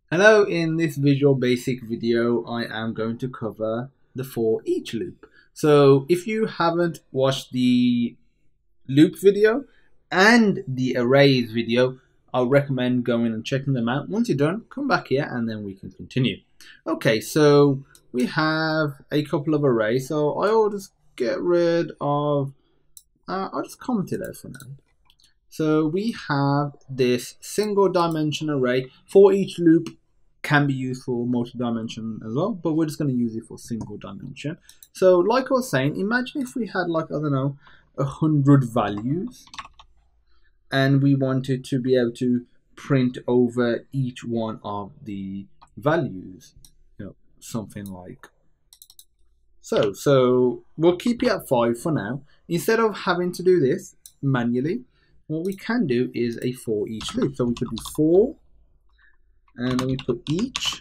Hello, in this Visual Basic video I am going to cover the for each loop. So if you haven't watched the loop video and the arrays video, I'll recommend going and checking them out. Once you're done, come back here and then we can continue. Okay, so we have a couple of arrays, so I'll just get rid of, I'll just comment it out for now. So we have this single dimension array. For each loop can be used for multi-dimension as well, but we're just going to use it for single dimension. So like I was saying, imagine if we had, like, I don't know, 100 values and we wanted to be able to print over each one of the values, something like so. So we'll keep it at 5 for now. Instead of having to do this manually, what we can do is a for each loop. So we could do for, and then we put each.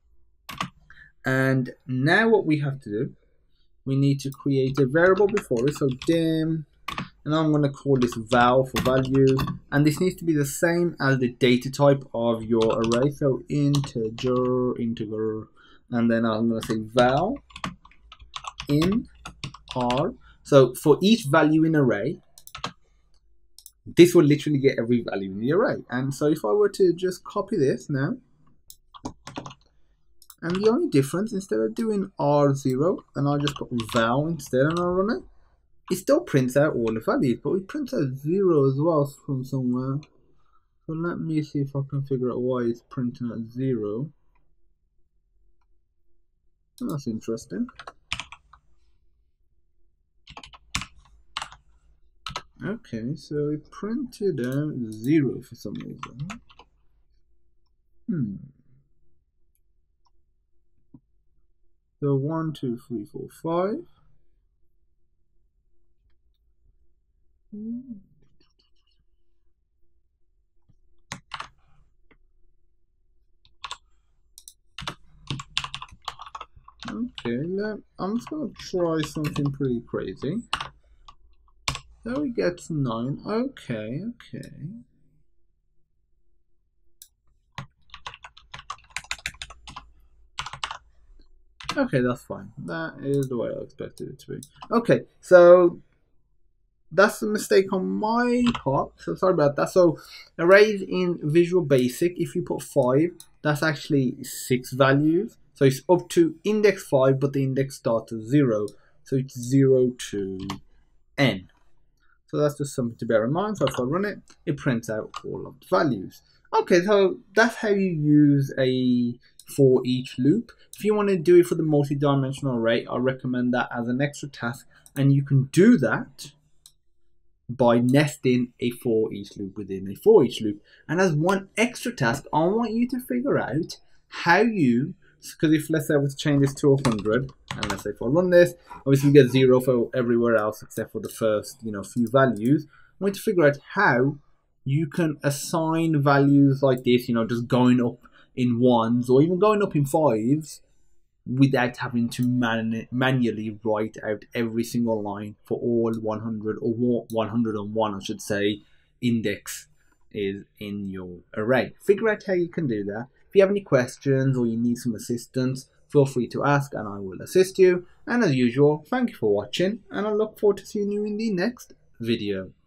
And now what we have to do, we need to create a variable before it. So dim, and I'm going to call this val for value. And this needs to be the same as the data type of your array. So integer, and then I'm going to say val in r. So for each value in array, this will literally get every value in the array. And so if I were to just copy this now, and the only difference, instead of doing R0, and I just put val instead and I run it, it still prints out all the values, but it prints out 0 as well from somewhere. So let me see if I can figure out why it's printing at 0. That's interesting. Okay, so it printed out 0 for some reason. So 1, 2, 3, 4, 5. Okay, I'm just gonna try something pretty crazy. So we get 9. Okay. Okay, that's fine. That is the way I expected it to be. Okay, so that's a mistake on my part. So sorry about that. So arrays in Visual Basic, if you put 5, that's actually 6 values. So it's up to index 5, but the index starts at 0. So it's 0 to n. So that's just something to bear in mind. So if I run it, it prints out all of the values. Okay, so that's how you use a for each loop. If you want to do it for the multi-dimensional array, I recommend that as an extra task. And you can do that by nesting a for each loop within a for each loop. And as one extra task, I want you to figure out how you, because if let's say I was to change this to 100, and let's say if I run this, obviously we get 0 for everywhere else except for the first few values. I want you to figure out how you can assign values like this, just going up in 1s or even going up in 5s without having to manually write out every single line for all 100 or 101, I should say, index is in your array. Figure out how you can do that. If you have any questions or you need some assistance, feel free to ask and I will assist you. And as usual, thank you for watching and I look forward to seeing you in the next video.